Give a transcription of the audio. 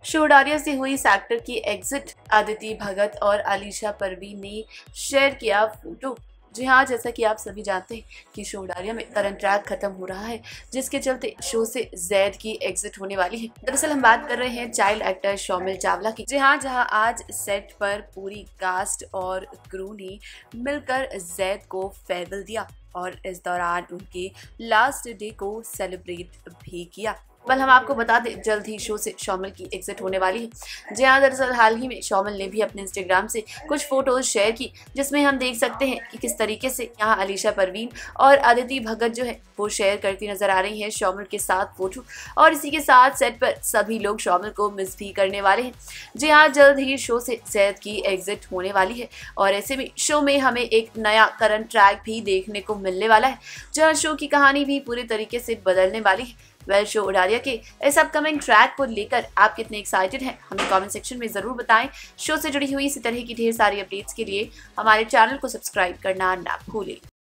शोडारिया से हुई इस एक्टर की एग्जिट अदिति भगत और अलीशा परवीन ने शेयर किया फोटो। जी हाँ, जैसा कि आप सभी जानते हैं कि शोडारिया में करंट ट्रैक खत्म हो रहा है, जिसके चलते शो से जैद की एग्जिट होने वाली है। दरअसल हम बात कर रहे हैं चाइल्ड एक्टर शौमिल चावला की। जी हाँ, जहाँ आज सेट पर पूरी कास्ट और क्रू ने मिलकर जैद को फेयरवेल दिया और इस दौरान उनके लास्ट डे को सेलिब्रेट भी किया। बल हम आपको बता दें, जल्द ही शो से शौमिल की एग्जिट होने वाली है। जी हाँ, दरअसल हाल ही में शौमिल ने भी अपने इंस्टाग्राम से कुछ फोटोज शेयर की, जिसमें हम देख सकते हैं कि किस तरीके से यहाँ अलीशा परवीन और अदिति भगत जो है वो शेयर करती नजर आ रही हैं शौमिल के साथ फोटो। और इसी के साथ सेट पर सभी लोग शौमिल को मिस भी करने वाले हैं। जी हाँ, जल्द ही शो से जैद की एग्जिट होने वाली है और ऐसे में शो में हमें एक नया करंट ट्रैक भी देखने को मिलने वाला है, जहाँ शो की कहानी भी पूरे तरीके से बदलने वाली है। शोडारिया के इस अपकमिंग ट्रैक को लेकर आप कितने एक्साइटेड हैं, हमें कमेंट सेक्शन में जरूर बताएं। शो से जुड़ी हुई इसी तरह की ढेर सारी अपडेट्स के लिए हमारे चैनल को सब्सक्राइब करना ना भूलें।